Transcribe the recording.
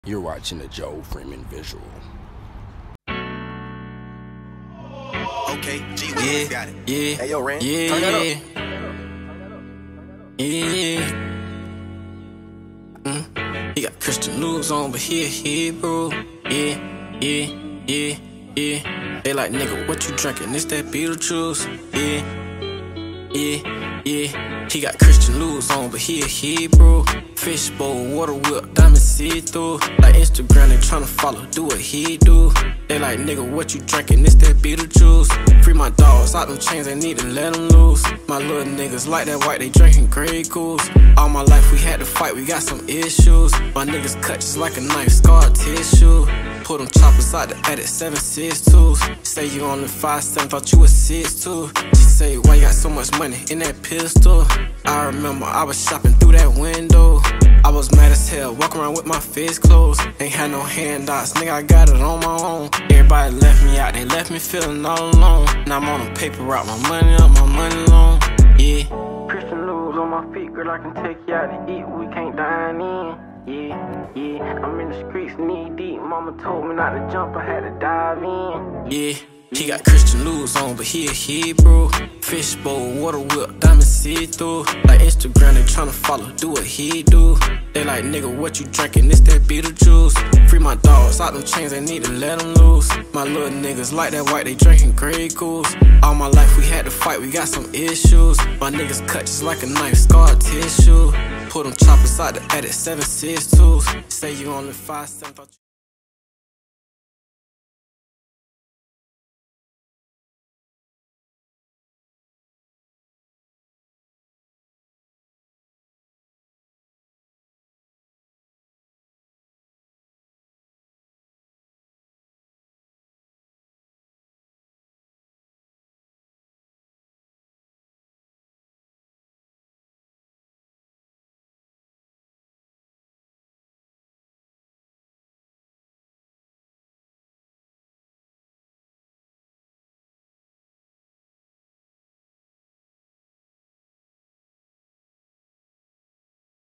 You're watching the Joe Freeman visual. Okay, G Willis got it. Yeah, Hey, yo, Ren, yeah, turn that up. He got Christian News on, but he a Hebrew. Yeah. They like, nigga, what you drinking? It's that Beetlejuice. Yeah. He got Christian News on, but he a Hebrew. Fishbowl, water whip, diamond see-through. Like Instagram, they tryna follow, do what he do. They like, nigga, what you drinking? It's that Beetlejuice. Free my dogs, out them chains, they need to let them loose. My little niggas like that white, they drinking Grey Goose. All my life we had to fight, we got some issues. My niggas cut just like a knife, scar tissue. Pull them choppers out the attic, 7.62s. Say you only 5'7", thought you was 6'2". She say, why you got so much money in that pistol? I remember I was shopping through that window. I was mad as hell, walking around with my fist closed. Ain't had no handouts, nigga, I got it on my own. Everybody left me out, they left me feeling all alone. Now I'm on a paper route, my money up, my money long. Yeah. Christian News on my feet, girl, I can take you out to eat, we can't dine in. Yeah, I'm in the streets knee deep. Mama told me not to jump, I had to dive in. Yeah, he got Christian News on, but he a Hebrew. Fishbowl, water whip, diamond see-through. Like Instagram, they tryna follow, do what he do. They like, nigga, what you drinking? It's that Beetlejuice. Free my dogs, out them chains, they need to let them loose. My little niggas like that white, they drinking Grey Goose. All my life we had to fight, we got some issues. My niggas cut just like a knife, scar tissue. Pull them choppers out the attic, 7.62s. Say you only 5'7", thought you